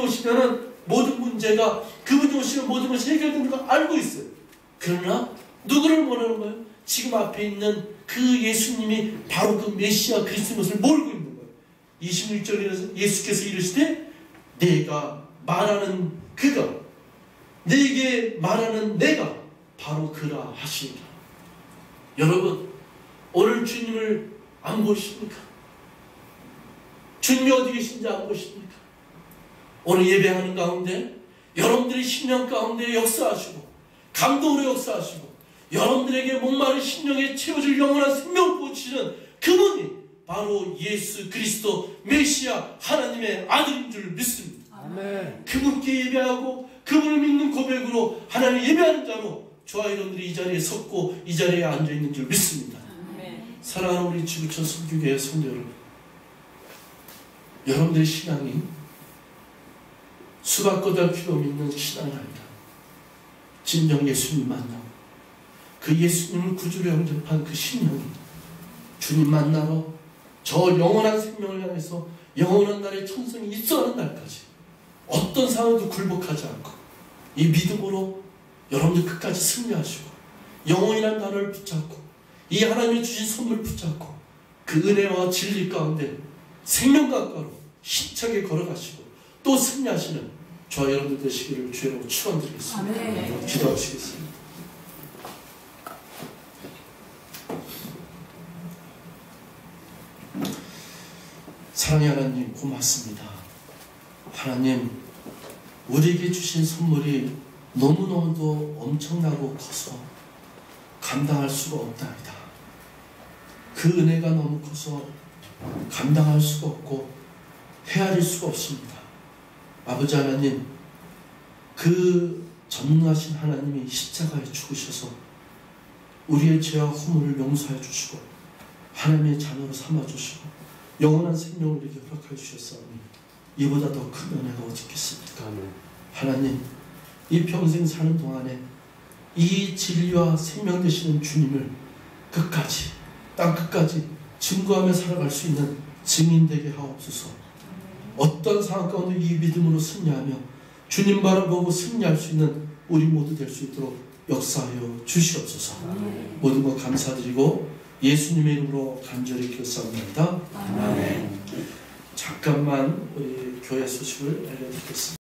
오시면은 모든 문제가, 그분이 오시면 모든 것이 해결되는 거 알고 있어요. 그러나 누구를 원하는 거예요? 지금 앞에 있는 그 예수님이 바로 그 메시아 그리스도인 것을 모르고 있는 거예요. 26절에서 예수께서 이르시되 내가 말하는 그가, 내게 말하는 내가 바로 그라 하시니라. 여러분, 오늘 주님을 안 보십니까? 주님이 어디 계신지 안 보십니까? 오늘 예배하는 가운데 여러분들의 심령 가운데 역사하시고 감동으로 역사하시고 여러분들에게 목마른 심령에 채워줄 영원한 생명을 부어주시는 그분이 바로 예수 그리스도 메시아 하나님의 아들인 줄 믿습니다. 아멘. 그분께 예배하고 그분을 믿는 고백으로 하나님 예배하는 자로 저와 여러분들이 이 자리에 섰고 이 자리에 앉아있는 줄 믿습니다. 아멘. 사랑하는 우리 지구촌 선교회 성도 여러분, 여러분들의 신앙이 수박보다 필요 없는 신앙이 아니라 진정 예수님 만나고 그 예수님을 구주로 영접한 그 심령이 주님 만나러 저 영원한 생명을 향해서 영원한 날의 천성이 있어가는 날까지 어떤 상황도 굴복하지 않고 이 믿음으로 여러분들 끝까지 승리하시고 영원이라는 단어를 붙잡고 이 하나님이 주신 선물을 붙잡고 그 은혜와 진리 가운데 생명 가까로 힘차게 걸어가시고 또 승리하시는 저와 여러분들 되시기를 주여로 축원드리겠습니다. 아멘. 기도하시겠습니다. 사랑의 하나님 고맙습니다. 하나님, 우리에게 주신 선물이 너무너무도 엄청나고 커서 감당할 수가 없답니다. 그 은혜가 너무 커서 감당할 수가 없고 헤아릴 수가 없습니다. 아버지 하나님, 그 전능하신 하나님이 십자가에 죽으셔서 우리의 죄와 허물을 용서해 주시고 하나님의 자녀로 삼아주시고 영원한 생명을 우리에게 허락해 주셨사오니 이보다 더 큰 은혜가 어디 있겠습니까? 하나님, 이 평생 사는 동안에 이 진리와 생명 되시는 주님을 끝까지, 땅 끝까지 증거하며 살아갈 수 있는 증인 되게 하옵소서. 어떤 상황 가운데 이 믿음으로 승리하며 주님 바라보고 승리할 수 있는 우리 모두 될 수 있도록 역사하여 주시옵소서. 모든 것 감사드리고 예수님의 이름으로 간절히 기도합니다. 아멘. 잠깐만 우리 교회 소식을 알려드리겠습니다.